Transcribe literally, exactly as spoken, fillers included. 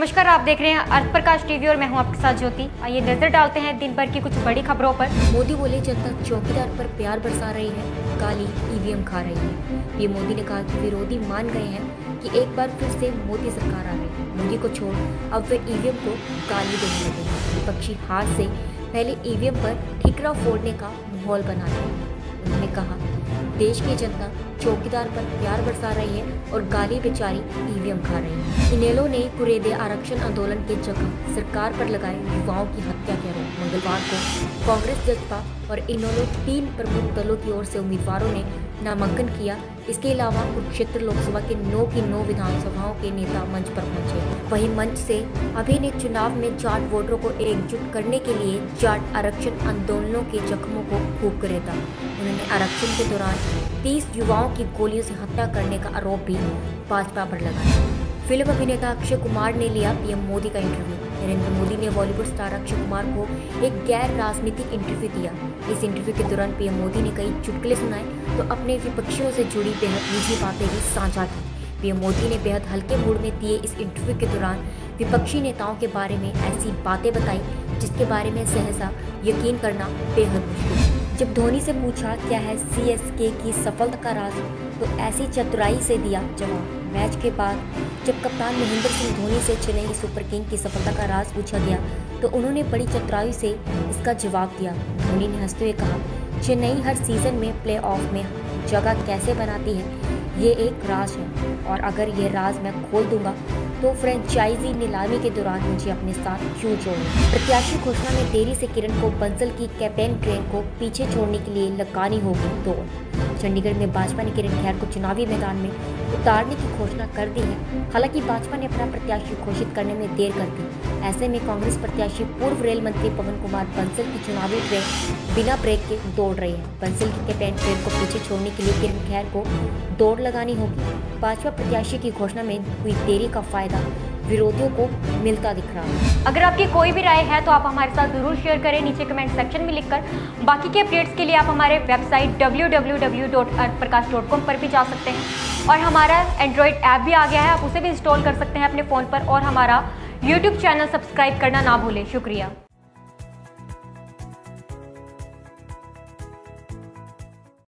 नमस्कार, आप देख रहे हैं अर्थ प्रकाश टीवी और मैं हूं आपके साथ ज्योति। आइए नजर डालते हैं दिन भर की कुछ बड़ी खबरों पर। मोदी बोले जनता चौकीदार पर प्यार बरसा रही है, काली ईवीएम खा रही है। पीएम मोदी ने कहा कि विरोधी मान गए हैं कि एक बार फिर से मोदी सरकार आ रही है। मोदी को छोड़ अब वे ईवीएम को गाली देने लगे हैं। विपक्षी हाथ से पहले ईवीएम पर ठिकरा फोड़ने का माहौल बना रहे हैं। उन्होंने कहा देश की जनता चौकीदार पर प्यार बरसा रही है और गाली बेचारी ईवीएम खा रही है। इनेलो ने कुरेदे आरक्षण आंदोलन के जगह सरकार पर लगाए युवाओं की हत्या के आरोप। मंगलवार को कांग्रेस, जसपा और इनेलो तीन प्रमुख दलों की ओर से उम्मीदवारों ने नामांकन किया। इसके अलावा कुरुक्षेत्र लोकसभा के नौ की नौ विधानसभाओं के नेता मंच पर पहुंचे। वहीं मंच से अभी ने चुनाव में जाट वोटरों को एकजुट करने के लिए जाट आरक्षण आंदोलनों के जख्मों को खूब करेगा। उन्होंने आरक्षण के दौरान तीस युवाओं की गोलियों से हत्या करने का आरोप भी भाजपा पर लगाया। फिल्म अभिनेता अक्षय कुमार ने लिया पीएम मोदी का इंटरव्यू। नरेंद्र मोदी ने बॉलीवुड स्टार अक्षय कुमार को एक गैर राजनीतिक इंटरव्यू दिया। इस इंटरव्यू के दौरान पीएम मोदी ने कई चुटकुले सुनाए तो अपने विपक्षियों से जुड़ी बेहद निजी बातें भी साझा की। पीएम मोदी ने बेहद हल्के मूड में दिए इस इंटरव्यू के दौरान विपक्षी नेताओं के बारे में ऐसी बातें बताई जिसके बारे में सहसा यकीन करना बेहद मुश्किल। जब धोनी से पूछा क्या है सीएसके की सफलता का राज, तो ऐसी चतुराई से दिया जवाब। मैच के बाद जब कप्तान महेंद्र सिंह धोनी से चेन्नई सुपर किंग की सफलता का राज पूछा गया तो उन्होंने बड़ी चतुराई से इसका जवाब दिया। धोनी ने हंसते हुए कहा, चेन्नई हर सीजन में प्ले ऑफ में जगह कैसे बनाती है ये एक राज है, और अगर ये राज मैं खोल दूंगा तो फ्रेंचाइजी नीलामी के दौरान मुझे अपने साथ क्यों जोड़ें। प्रत्याशी घोषणा में देरी से किरण को बंसल की कैंपेन ट्रेन को पीछे छोड़ने के लिए लगानी होगी दौड़। चंडीगढ़ में भाजपा ने किरण खैर को चुनावी मैदान में उतारने की घोषणा कर दी है। हालांकि भाजपा ने अपना प्रत्याशी घोषित करने में देर कर दी। ऐसे में कांग्रेस प्रत्याशी पूर्व रेल मंत्री पवन कुमार बंसल की चुनावी ट्रेन बिना ब्रेक के दौड़ रही है। बंसल की कैंपेन ट्रेन को पीछे छोड़ने के लिए किरण खैर को दौड़ लगानी होगी। भाजपा प्रत्याशी की घोषणा में हुई देरी का फायदा विरोधियों को मिलता दिख रहा है। अगर आपकी कोई भी राय है तो आप हमारे साथ जरूर शेयर करें नीचे कमेंट सेक्शन में लिखकर। बाकी के अपडेट्स के लिए आप हमारे website W W W dot Arth Prakash dot com पर भी जा सकते हैं और हमारा एंड्रॉइड ऐप भी आ गया है, आप उसे भी इंस्टॉल कर सकते हैं अपने फ़ोन पर और हमारा यूट्यूब चैनल सब्सक्राइब करना ना भूलें। शुक्रिया।